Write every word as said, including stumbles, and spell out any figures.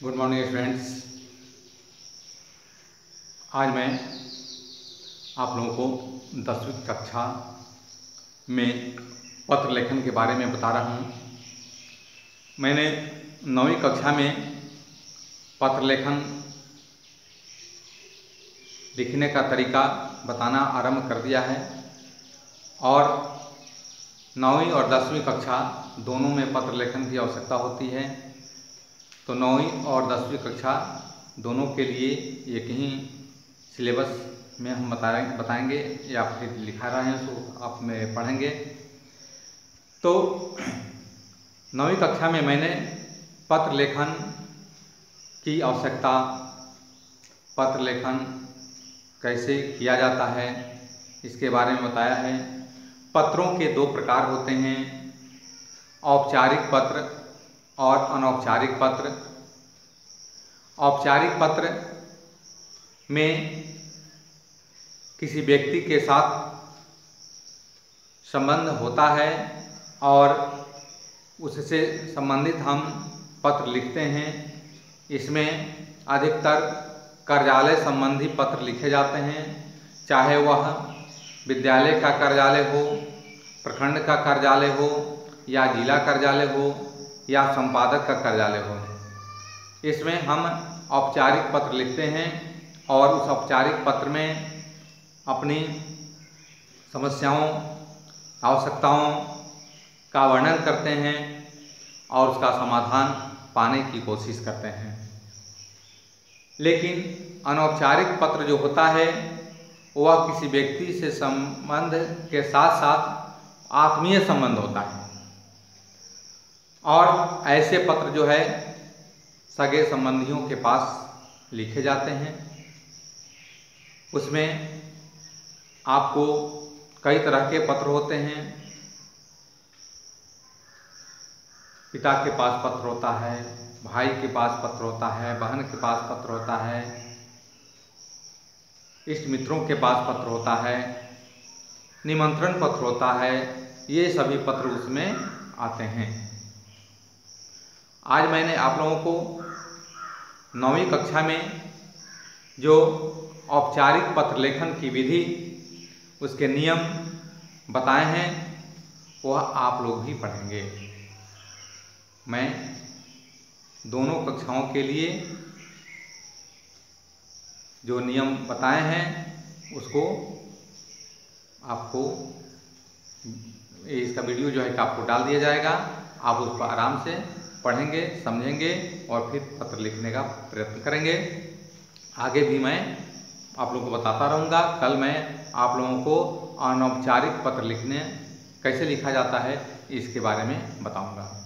Good morning friends. आज मैं आप लोगों को दसवीं कक्षा में पत्र लेखन के बारे में बता रहा हूँ। मैंने नौवीं कक्षा में पत्र लेखन लिखने का तरीका बताना आरंभ कर दिया है और नौवीं और दसवीं कक्षा दोनों में पत्र लेखन की आवश्यकता होती है। तो नौवीं और दसवीं कक्षा दोनों के लिए एक ही सिलेबस में हम बताएं बताएंगे या फिर लिखा रहे हैं तो आप में पढ़ेंगे। तो नौवीं कक्षा में मैंने पत्र लेखन की आवश्यकता, पत्र लेखन कैसे किया जाता है इसके बारे में बताया है। पत्रों के दो प्रकार होते हैं, औपचारिक पत्र और अनौपचारिक पत्र। औपचारिक पत्र में किसी व्यक्ति के साथ संबंध होता है और उससे संबंधित हम पत्र लिखते हैं। इसमें अधिकतर कार्यालय संबंधी पत्र लिखे जाते हैं, चाहे वह विद्यालय का कार्यालय हो, प्रखंड का कार्यालय हो या जिला कार्यालय हो या संपादक का कार्यालय हो। इसमें हम औपचारिक पत्र लिखते हैं और उस औपचारिक पत्र में अपनी समस्याओं, आवश्यकताओं का वर्णन करते हैं और उसका समाधान पाने की कोशिश करते हैं। लेकिन अनौपचारिक पत्र जो होता है वह किसी व्यक्ति से संबंध के साथ साथ आत्मीय संबंध होता है और ऐसे पत्र जो है सगे संबंधियों के पास लिखे जाते हैं। उसमें आपको कई तरह के पत्र होते हैं। पिता के पास पत्र होता है, भाई के पास पत्र होता है, बहन के पास पत्र होता है, इष्ट मित्रों के पास पत्र होता है, निमंत्रण पत्र होता है। ये सभी पत्र उसमें आते हैं। आज मैंने आप लोगों को नौवीं कक्षा में जो औपचारिक पत्र लेखन की विधि, उसके नियम बताए हैं वह आप लोग भी पढ़ेंगे। मैं दोनों कक्षाओं के लिए जो नियम बताए हैं उसको आपको, इसका वीडियो जो है कि आपको डाल दिया जाएगा। आप उस पर आराम से पढ़ेंगे, समझेंगे और फिर पत्र लिखने का प्रयत्न करेंगे। आगे भी मैं आप लोगों को बताता रहूँगा। कल मैं आप लोगों को अनौपचारिक पत्र लिखने कैसे लिखा जाता है इसके बारे में बताऊँगा।